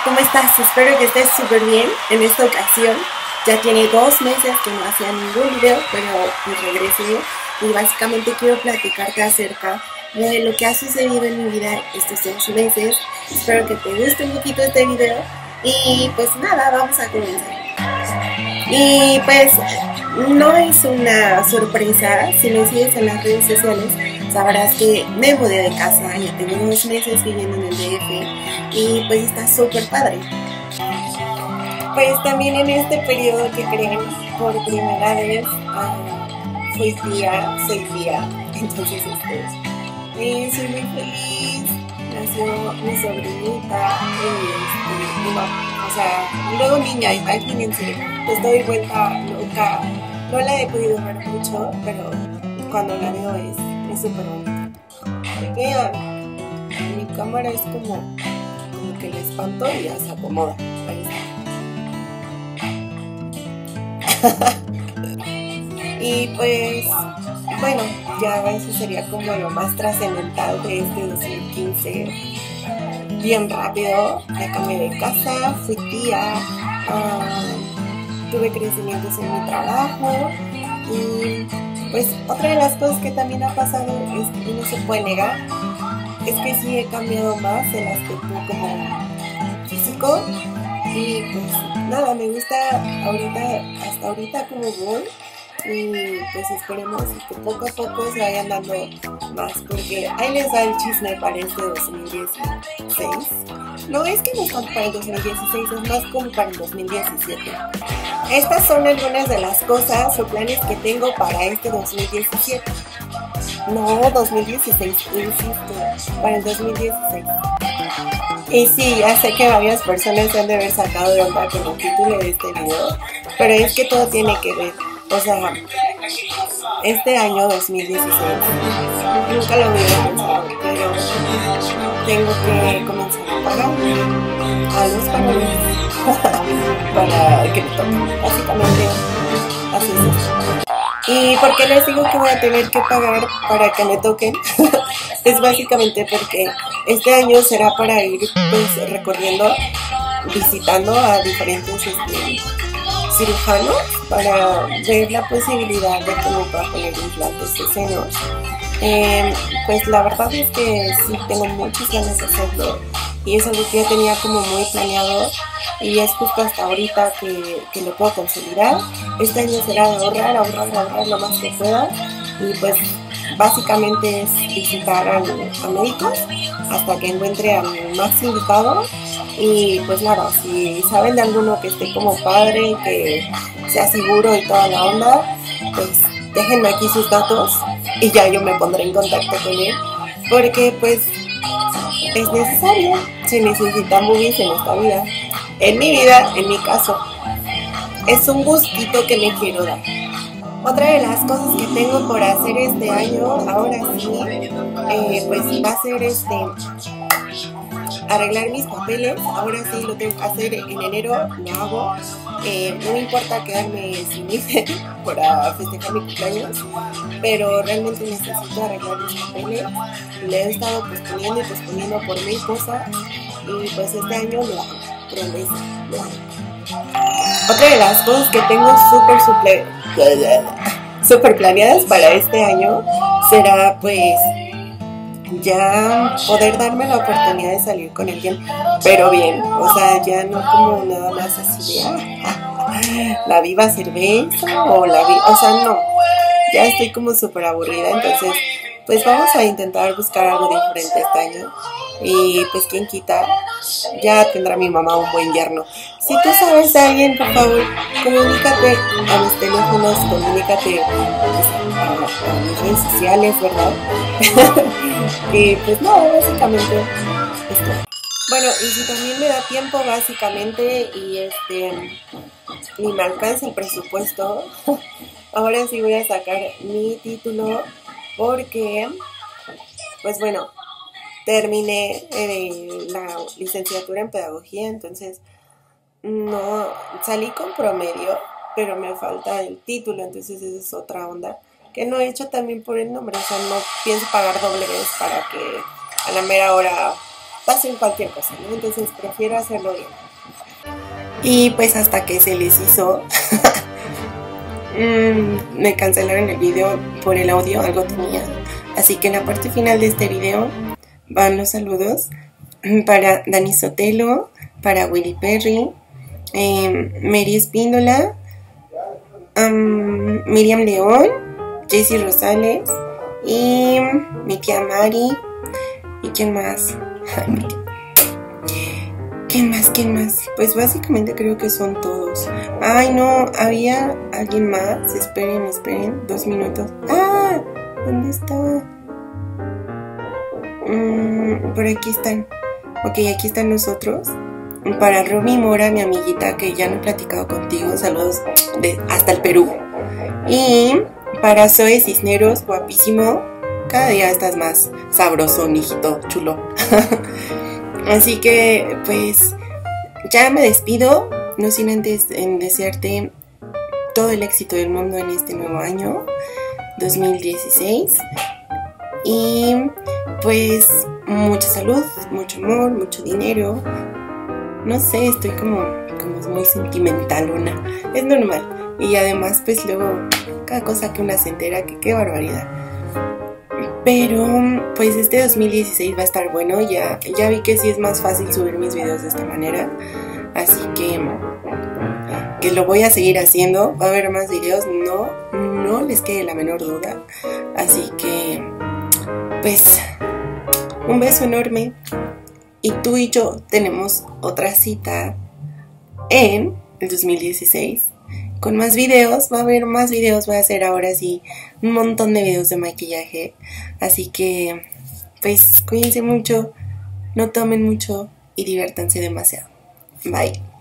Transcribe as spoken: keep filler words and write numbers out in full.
¿cómo estás? Espero que estés súper bien en esta ocasión. Ya tiene dos meses que no hacía ningún video, pero pues regresé y básicamente quiero platicarte acerca de lo que ha sucedido en mi vida estos dos meses. Espero que te guste un poquito este video y pues nada, vamos a comenzar. Y pues no es una sorpresa, si me sigues en las redes sociales sabrás que me mudé de casa, ya tengo dos meses viviendo en el D F y pues está súper padre. Pues también en este periodo que creen por primera vez uh, fui tía, soy tía, entonces este, eh, soy muy feliz, nació mi sobrinita y este, mi mamá, o sea, luego niña, imagínense, estoy vuelta loca, no la he podido ver mucho, pero cuando la veo es es súper bonita. Vean, mi cámara es como, como que la espanto y ya se acomoda. Ahí está. Y pues, bueno, ya eso sería como lo más trascendental de este dos mil quince. Bien rápido, ya cambié de casa, fui tía, uh, tuve crecimientos en mi trabajo y pues otra de las cosas que también ha pasado es que no se puede negar, es que sí he cambiado más el aspecto como físico y pues nada, me gusta ahorita, hasta ahorita como voy y pues esperemos que poco a poco se vayan dando más, porque ahí les da el chisme para este dos mil dieciséis. No es que no es tanto para el dos mil dieciséis, es más como para el dos mil diecisiete. Estas son algunas de las cosas o planes que tengo para este dos mil diecisiete. No, dos mil dieciséis, insisto, para el dos mil dieciséis. Y sí, ya sé que varias personas se han de haber sacado de onda con el título de este video, pero es que todo tiene que ver. O sea, este año dos mil dieciséis, nunca lo hubiera pensado, pero tengo que comenzar a pagar a los paneles para que me toquen, básicamente así es. ¿Y por qué les digo que voy a tener que pagar para que me toquen? Es básicamente porque este año será para ir pues recorriendo, visitando a diferentes este, cirujanos para ver la posibilidad de que me pueda poner implantes de senos. Eh, pues la verdad es que sí tengo muchas ganas de hacerlo y es algo que ya tenía como muy planeado y es justo hasta ahorita que, que lo puedo consolidar. Este año será de ahorrar, ahorrar, ahorrar lo más que pueda y pues básicamente es visitar a, a médicos hasta que encuentre al más indicado. Y pues nada, si saben de alguno que esté como padre, que sea seguro y toda la onda, pues déjenme aquí sus datos y ya yo me pondré en contacto con él, porque pues es necesario, se necesitan boobies en esta vida, en mi vida, en mi caso, es un gustito que me quiero dar. Otra de las cosas que tengo por hacer este año, ahora sí, eh, pues va a ser este... arreglar mis papeles. Ahora sí lo tengo que hacer en enero, lo hago. Eh, no me importa quedarme sin I F E para festejar mi cumpleaños, pero realmente necesito arreglar mis papeles. Le he estado posponiendo y posponiendo por mil cosas y pues este año lo hago, promesa, lo hago. Otra de las cosas que tengo súper súper súper planeadas para este año será pues ya poder darme la oportunidad de salir con alguien, pero bien, o sea, ya no como nada más así de ah, la viva cerveza o la viva, o sea, no, ya estoy como súper aburrida, entonces pues vamos a intentar buscar algo diferente este año y pues quien quita, ya tendrá mi mamá un buen yerno. Si tú sabes de alguien, por favor, comunícate a mis teléfonos, comunícate pues, a, a mis redes sociales, ¿verdad? Y pues no, básicamente esto. Bueno, y si también me da tiempo, básicamente, y este y me alcanza el presupuesto, ahora sí voy a sacar mi título porque, pues bueno, terminé eh, la licenciatura en pedagogía, entonces no salí con promedio, pero me falta el título, entonces esa es otra onda que no he hecho también por el nombre, o sea, no pienso pagar doble vez para que a la mera hora pasen cualquier cosa, ¿no? Entonces prefiero hacerlo bien. Y pues hasta que se les hizo, mm, me cancelaron el video por el audio, algo tenía. Así que en la parte final de este video van los saludos para Dani Sotelo, para Willy Perry, eh, Mary Espíndola, um, Miriam León, Jessie Rosales y mi tía Mari. ¿Y quién más? ¿Quién más? ¿Quién más? Pues básicamente creo que son todos. Ay, no, había alguien más. Esperen, esperen, dos minutos. ¡Ah! ¿Dónde está? Mm, por aquí están. Ok, aquí están los otros. Para Romy Mora, mi amiguita, que ya no he platicado contigo. Saludos de, hasta el Perú. Y para Zoe Cisneros, guapísimo. Cada día estás más sabroso, hijito chulo. Así que, pues, ya me despido. No sin antes en desearte todo el éxito del mundo en este nuevo año, dos mil dieciséis. Y, pues, mucha salud, mucho amor, mucho dinero. No sé, estoy como, como muy sentimentalona. Es normal. Y además, pues, luego, cada cosa que una se entera, que qué barbaridad. Pero pues este dos mil dieciséis va a estar bueno. Ya, ya vi que sí es más fácil subir mis videos de esta manera. Así que, que lo voy a seguir haciendo. Va a haber más videos, no, no les quede la menor duda. Así que, pues, un beso enorme. Y tú y yo tenemos otra cita en el dos mil dieciséis. Con más videos, va a haber más videos, voy a hacer ahora sí un montón de videos de maquillaje. Así que, pues, cuídense mucho, no tomen mucho y diviértanse demasiado. Bye.